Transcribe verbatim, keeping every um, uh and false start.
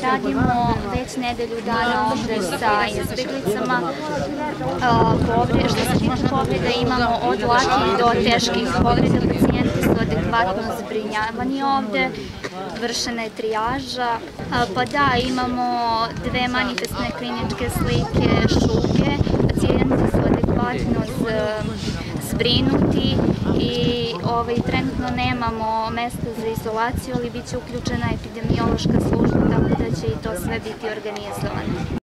radimo već nedelju dana ovde sa izbeglicama. Što se tiče povreda, imamo od lakih do teških povreda. Pacijenti su adekvatno zbrinjavani ovde, vršena je trijaža. Pa da, imamo dve manifestne kliničke slike šuge, pacijenti su adekvatno zbrinuti i trenutno nemamo mesta za izolaciju, ali bit će uključena epidemiološka služba, tako da će i to sve biti organizovano.